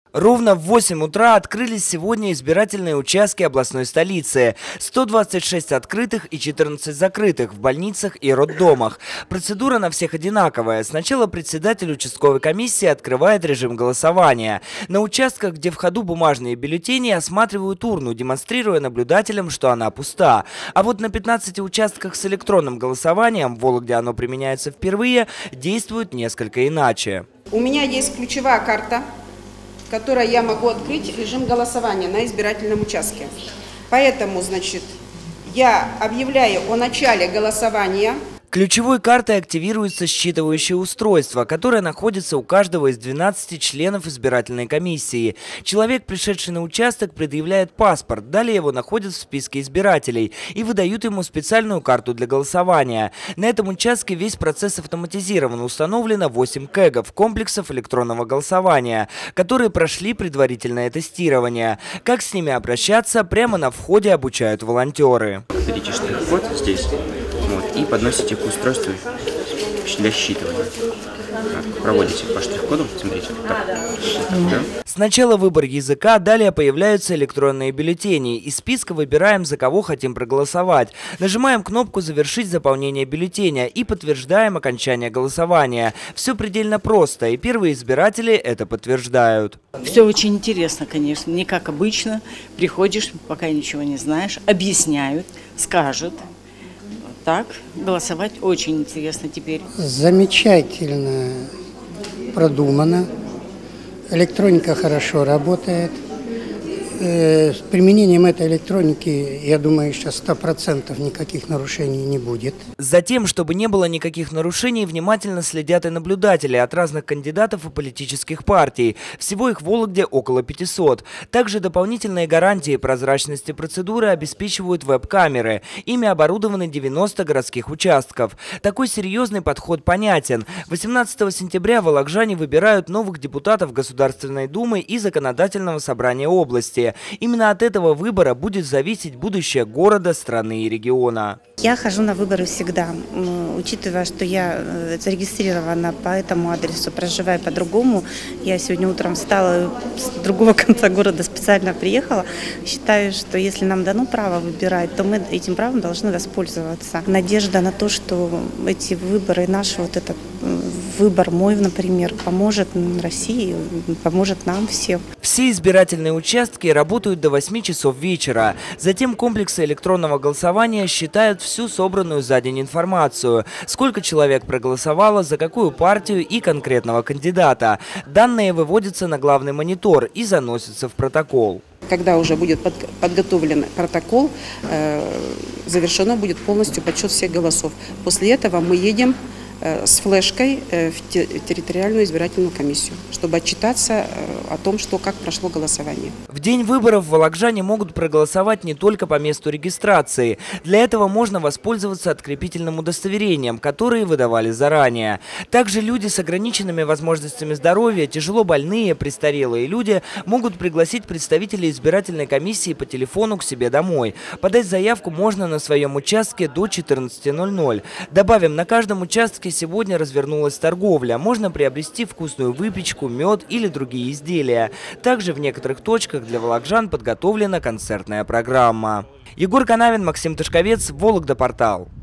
Ровно в 8 утра открылись сегодня избирательные участки областной столицы. 126 открытых и 14 закрытых в больницах и роддомах. Процедура на всех одинаковая. Сначала председатель участковой комиссии открывает режим голосования. На участках, где в ходу бумажные бюллетени, осматривают урну, демонстрируя наблюдателям, что она пуста. А вот на 15 участках с электронным голосованием, в Вологде оно применяется впервые, действует несколько иначе. У меня есть ключевая карта, в которой я могу открыть режим голосования на избирательном участке. Поэтому, я объявляю о начале голосования. Ключевой картой активируется считывающее устройство, которое находится у каждого из 12 членов избирательной комиссии. Человек, пришедший на участок, предъявляет паспорт, далее его находят в списке избирателей и выдают ему специальную карту для голосования. На этом участке весь процесс автоматизирован, установлено 8 кэгов, комплексов электронного голосования, которые прошли предварительное тестирование. Как с ними обращаться, прямо на входе обучают волонтеры. Берите штрих-код здесь. И подносите к устройству для считывания. Проводите по штрих-коду, смотрите. Да. Сначала выбор языка, далее появляются электронные бюллетени. Из списка выбираем, за кого хотим проголосовать. Нажимаем кнопку «Завершить заполнение бюллетеня» и подтверждаем окончание голосования. Все предельно просто, и первые избиратели это подтверждают. Все очень интересно, конечно. Не как обычно. Приходишь, пока ничего не знаешь, объясняют, скажут. Так, голосовать очень интересно теперь. Замечательно продумано. Электроника хорошо работает. С применением этой электроники, я думаю, сейчас 100% никаких нарушений не будет. Затем, чтобы не было никаких нарушений, внимательно следят и наблюдатели от разных кандидатов и политических партий. Всего их в Вологде около 500. Также дополнительные гарантии прозрачности процедуры обеспечивают веб-камеры. Ими оборудованы 90 городских участков. Такой серьезный подход понятен. 18 сентября волокжане выбирают новых депутатов Государственной Думы и Законодательного собрания области. Именно от этого выбора будет зависеть будущее города, страны и региона. Я хожу на выборы всегда, учитывая, что я зарегистрирована по этому адресу, проживаю по-другому. Я сегодня утром встала с другого конца города, специально приехала. Считаю, что если нам дано право выбирать, то мы этим правом должны воспользоваться. Надежда на то, что эти выборы, наш вот этот выбор мой, например, поможет России, поможет нам всем. Все избирательные участки работают до 8 часов вечера. Затем комплексы электронного голосования считают всю собранную за день информацию. Сколько человек проголосовало, за какую партию и конкретного кандидата. Данные выводятся на главный монитор и заносятся в протокол. Когда уже будет подготовлен протокол, завершено будет полностью подсчет всех голосов. После этого мы едем с флешкой в территориальную избирательную комиссию, чтобы отчитаться о том, как прошло голосование. В день выборов волокжане могут проголосовать не только по месту регистрации. Для этого можно воспользоваться открепительным удостоверением, которые выдавали заранее. Также люди с ограниченными возможностями здоровья, тяжело больные, престарелые люди могут пригласить представителей избирательной комиссии по телефону к себе домой. Подать заявку можно на своем участке до 14:00. Добавим, на каждом участке сегодня развернулась торговля. Можно приобрести вкусную выпечку, мед или другие изделия. Также в некоторых точках для волокжан подготовлена концертная программа. Егор Канавин, Максим Тышковец, Вологда Портал.